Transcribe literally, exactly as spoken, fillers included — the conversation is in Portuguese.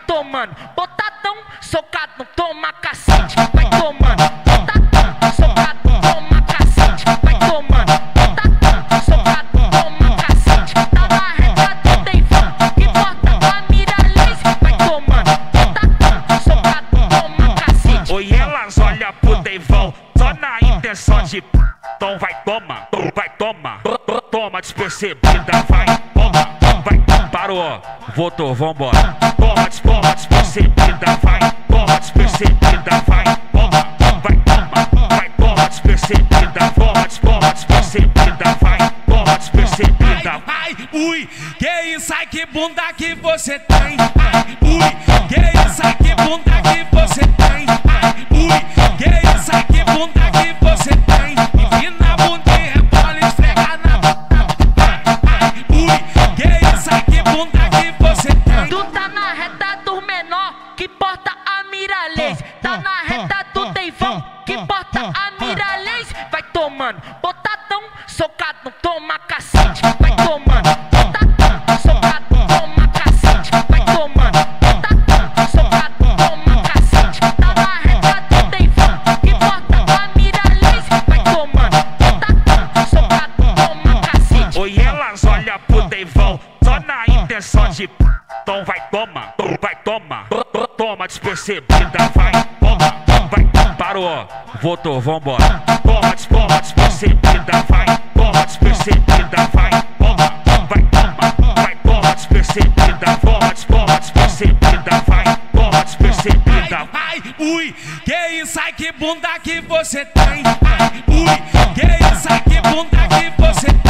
tomando, botadão, socado, toma cacete, vai tomando, botadão, socado, toma cacete, vai tomando, botadão, socado, toma cacete, tá na reta do Deivão, que porta a mira laser, vai tomando, botadão, socado, toma cacete. Oi, elas olham pro Deivão, só na intenção de p***, então vai tomar, vai tomar, toma despercebida, vai toma. Vai, parou, voltou, vambora. Toma, toma, despercebida, vai. Toma, despercebida, vai. Toma, vai, toma, vai, toma, despercebida. Toma, toma, despercebida, vai. Toma, despercebida. Ai, ai, ui, que isso, ai, que bunda que você tem. Ai, ui, que isso, ai, que bunda que você tem. Ai, ui, que isso, ai, que bunda que você tem. Empina a bunda e rebola, esfrega na Tu tá na reta do menor, que porta a mira laser. Tá na reta do Deivão, que porta a mira laser. Vai tomando, botadão, socado, toma cacete. Vai tomando, botadão, socado, toma cacete. Vai tomando, botadão, socado, toma cacete. Tá na reta do Deivão, que porta a mira laser. Vai tomando, botadão, socado, toma cacete. Oi, elas olham pro Deivão, só na intenção de p***, então vai tomar, vai tomar, toma despercebida, vai, toma, vai, parou, voltou, vambora. Toma, toma despercebida, vai, toma despercebida, vai, toma, vai, toma, vai, toma despercebida, toma, toma despercebida, vai, toma despercebida. Ai, ai, ui, que isso, ai, que bunda que você tem. Ai, ui, que isso, ai, que bunda que você tem.